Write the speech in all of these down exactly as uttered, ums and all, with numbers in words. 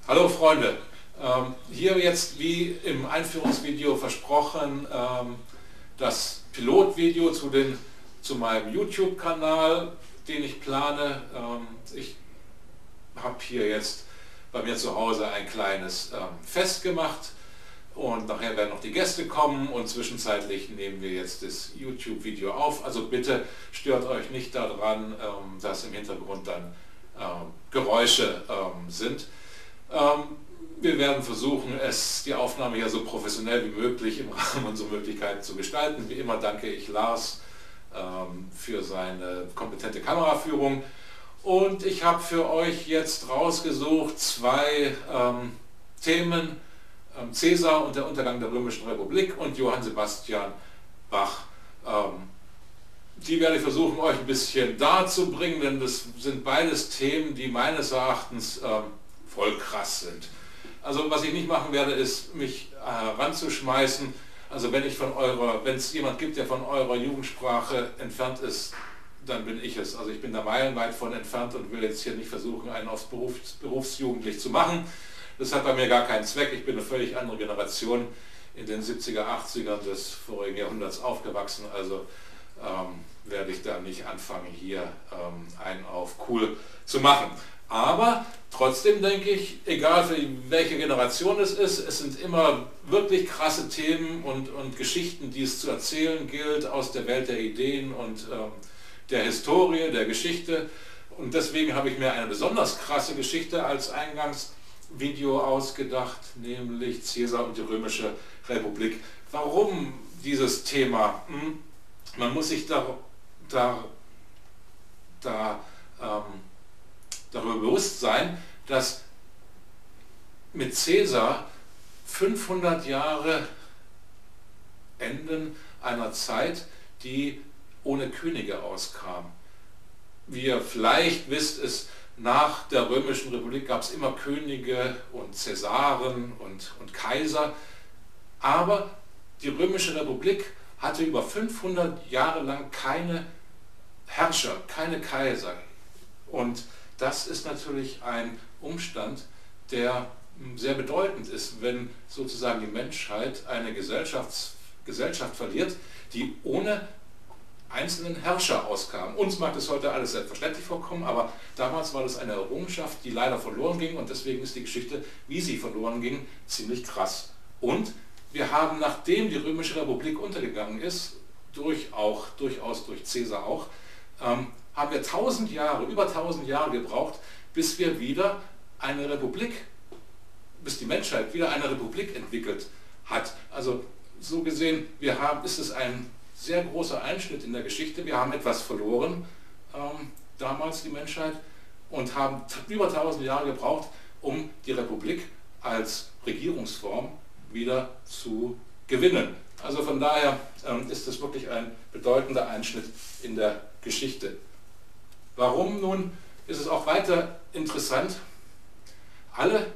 Hallo Freunde, ähm, hier jetzt wie im Einführungsvideo versprochen ähm, das Pilotvideo zu, den, zu meinem YouTube-Kanal, den ich plane. Ähm, ich habe hier jetzt bei mir zu Hause ein kleines ähm, Fest gemacht und nachher werden noch die Gäste kommen und zwischenzeitlich nehmen wir jetzt das YouTube-Video auf. Also bitte stört euch nicht daran, ähm, dass im Hintergrund dann ähm, Geräusche ähm, sind. Ähm, wir werden versuchen, es, die Aufnahme hier so professionell wie möglich im Rahmen unserer Möglichkeiten zu gestalten. Wie immer danke ich Lars ähm, für seine kompetente Kameraführung. Und ich habe für euch jetzt rausgesucht zwei ähm, Themen, ähm, Caesar und der Untergang der Römischen Republik und Johann Sebastian Bach. Ähm, die werde ich versuchen, euch ein bisschen darzubringen, denn das sind beides Themen, die meines Erachtens ähm, voll krass sind. Also was ich nicht machen werde, ist mich äh, ranzuschmeißen. Also wenn ich von eurer, wenn es jemand gibt, der von eurer Jugendsprache entfernt ist, dann bin ich es. Also ich bin da meilenweit von entfernt und will jetzt hier nicht versuchen, einen aufs Berufs, berufsjugendlich zu machen. Das hat bei mir gar keinen Zweck. Ich bin eine völlig andere Generation, in den siebziger, achtzigern des vorigen Jahrhunderts aufgewachsen. Also ähm, werde ich da nicht anfangen, hier ähm, einen auf cool zu machen. Aber trotzdem denke ich, egal für welche Generation es ist, es sind immer wirklich krasse Themen und, und Geschichten, die es zu erzählen gilt aus der Welt der Ideen und ähm, der Historie, der Geschichte. Und deswegen habe ich mir eine besonders krasse Geschichte als Eingangsvideo ausgedacht, nämlich Caesar und die Römische Republik. Warum dieses Thema? Hm? Man muss sich da, da, da ähm, darüber bewusst sein, dass mit Caesar fünfhundert Jahre enden einer Zeit, die ohne Könige auskam. Wie ihr vielleicht wisst, ist nach der Römischen Republik gab es immer Könige und Cäsaren und, und Kaiser, aber die Römische Republik hatte über fünfhundert Jahre lang keine Herrscher, keine Kaiser. Und das ist natürlich ein Umstand, der sehr bedeutend ist, wenn sozusagen die Menschheit eine Gesellschafts Gesellschaft verliert, die ohne einzelnen Herrscher auskam. Uns mag das heute alles selbstverständlich vorkommen, aber damals war das eine Errungenschaft, die leider verloren ging und deswegen ist die Geschichte, wie sie verloren ging, ziemlich krass. Und wir haben, nachdem die Römische Republik untergegangen ist, durch auch, durchaus durch Caesar auch, ähm, haben wir tausend Jahre, über tausend Jahre gebraucht, bis wir wieder eine Republik, bis die Menschheit wieder eine Republik entwickelt hat. Also so gesehen, wir haben, ist es ein sehr großer Einschnitt in der Geschichte. Wir haben etwas verloren, ähm, damals die Menschheit, und haben über tausend Jahre gebraucht, um die Republik als Regierungsform wieder zu gewinnen. Also von daher ähm, ist es wirklich ein bedeutender Einschnitt in der Geschichte. Warum nun ist es auch weiter interessant? Alle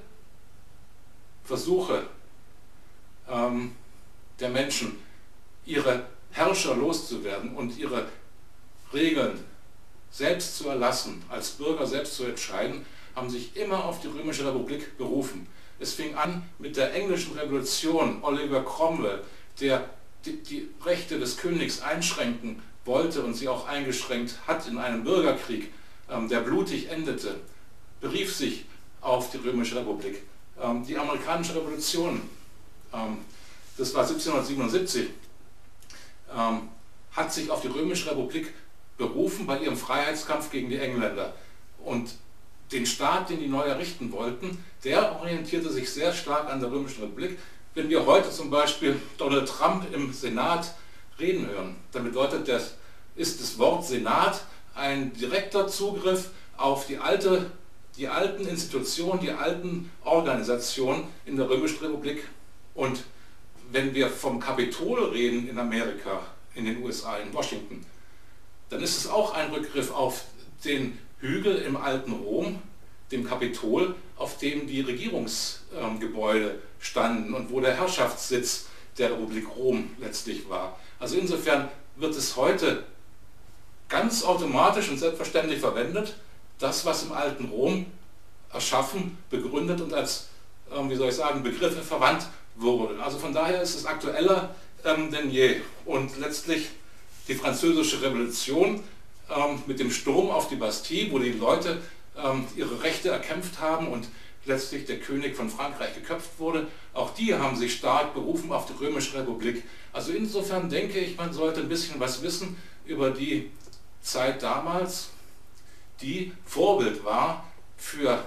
Versuche ähm, der Menschen, ihre Herrscher loszuwerden und ihre Regeln selbst zu erlassen, als Bürger selbst zu entscheiden, haben sich immer auf die Römische Republik berufen. Es fing an mit der englischen Revolution, Oliver Cromwell, der die, die Rechte des Königs einschränken wollte und sie auch eingeschränkt hat in einem Bürgerkrieg, ähm, der blutig endete, berief sich auf die Römische Republik. Ähm, die amerikanische Revolution, ähm, das war siebzehnhundertsiebenundsiebzig, ähm, hat sich auf die Römische Republik berufen bei ihrem Freiheitskampf gegen die Engländer. Und den Staat, den die neu errichten wollten, der orientierte sich sehr stark an der Römischen Republik. Wenn wir heute zum Beispiel Donald Trump im Senat reden hören, dann bedeutet das, ist das Wort Senat ein direkter Zugriff auf die, alte, die alten Institutionen, die alten Organisationen in der Römischen Republik. Und wenn wir vom Kapitol reden in Amerika, in den U S A, in Washington, dann ist es auch ein Rückgriff auf den Hügel im alten Rom, dem Kapitol, auf dem die Regierungsgebäude standen und wo der Herrschaftssitz der Republik Rom letztlich war. Also insofern wird es heute ganz automatisch und selbstverständlich verwendet, das, was im alten Rom erschaffen, begründet und als, ähm, wie soll ich sagen, Begriffe verwandt wurde. Also von daher ist es aktueller ähm, denn je. Und letztlich die Französische Revolution ähm, mit dem Sturm auf die Bastille, wo die Leute ähm, ihre Rechte erkämpft haben und letztlich der König von Frankreich geköpft wurde, auch die haben sich stark berufen auf die Römische Republik. Also insofern denke ich, man sollte ein bisschen was wissen über die Zeit damals, die Vorbild war für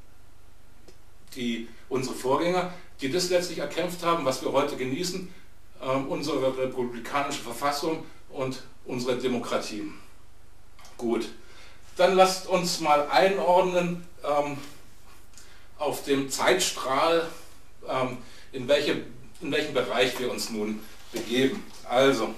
die, unsere Vorgänger, die das letztlich erkämpft haben, was wir heute genießen, äh, unsere republikanische Verfassung und unsere Demokratie. Gut, dann lasst uns mal einordnen ähm, auf dem Zeitstrahl, ähm, in, welche, in welchen Bereich wir uns nun begeben. Also,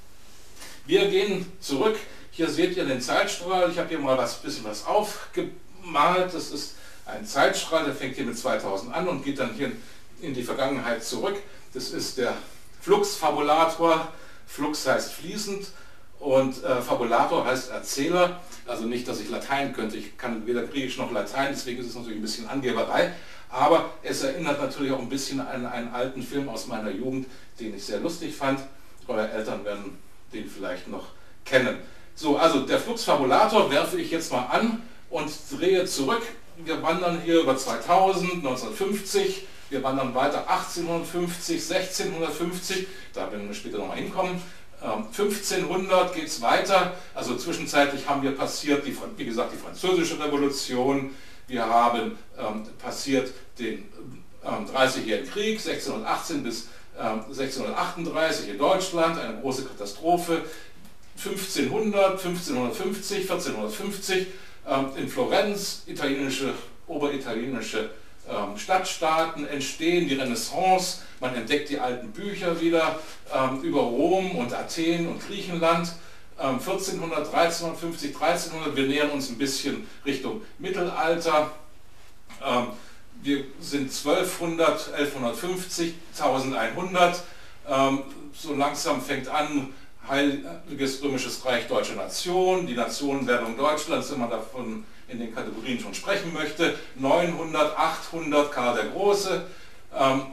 wir gehen zurück. Hier seht ihr den Zeitstrahl. Ich habe hier mal ein bisschen was aufgemalt. Das ist ein Zeitstrahl, der fängt hier mit zweitausend an und geht dann hier in die Vergangenheit zurück. Das ist der Flux-Fabulator. Flux heißt fließend und äh, Fabulator heißt Erzähler. Also nicht, dass ich Latein könnte. Ich kann weder Griechisch noch Latein, deswegen ist es natürlich ein bisschen Angeberei. Aber es erinnert natürlich auch ein bisschen an einen alten Film aus meiner Jugend, den ich sehr lustig fand. Eure Eltern werden den vielleicht noch kennen. So, also der Flux-Fabulator werfe ich jetzt mal an und drehe zurück. Wir wandern hier über zweitausend, neunzehnhundertfünfzig, wir wandern weiter achtzehnhundertfünfzig, sechzehnhundertfünfzig, da werden wir später nochmal hinkommen. Ähm, fünfzehnhundert geht es weiter, also zwischenzeitlich haben wir passiert, die, wie gesagt, die Französische Revolution, wir haben ähm, passiert den ähm, dreißigjährigen Krieg, sechzehnhundertachtzehn bis ähm, sechzehnhundertachtunddreißig in Deutschland, eine große Katastrophe. fünfzehnhundert, fünfzehnhundertfünfzig, vierzehnhundertfünfzig ähm, in Florenz, italienische, oberitalienische ähm, Stadtstaaten entstehen, die Renaissance, man entdeckt die alten Bücher wieder ähm, über Rom und Athen und Griechenland. Ähm, vierzehnhundert, dreizehnhundertfünfzig, dreizehnhundert, wir nähern uns ein bisschen Richtung Mittelalter. Ähm, wir sind zwölfhundert, elfhundertfünfzig, eintausendeinhundert, ähm, so langsam fängt an, Heiliges Römisches Reich, Deutsche Nation, die Nationenwerdung Deutschlands, wenn man davon in den Kategorien schon sprechen möchte, neunhundert, achthundert, Karl der Große, ähm,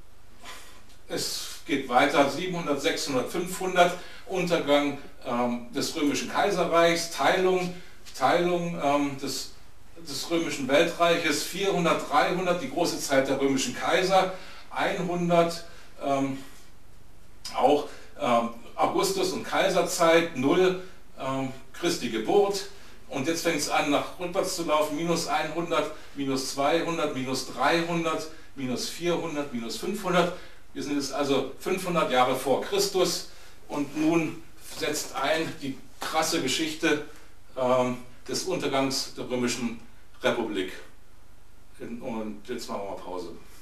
es geht weiter, siebenhundert, sechshundert, fünfhundert, Untergang ähm, des Römischen Kaiserreichs, Teilung, Teilung ähm, des, des Römischen Weltreiches, vierhundert, dreihundert, die große Zeit der römischen Kaiser, hundert, ähm, auch ähm, Augustus- und Kaiserzeit, null, ähm, Christi Geburt. Und jetzt fängt es an, nach rückwärts zu laufen, minus hundert, minus zweihundert, minus dreihundert, minus vierhundert, minus fünfhundert. Wir sind jetzt also fünfhundert Jahre vor Christus und nun setzt ein die krasse Geschichte ähm, des Untergangs der Römischen Republik. Und jetzt machen wir mal Pause.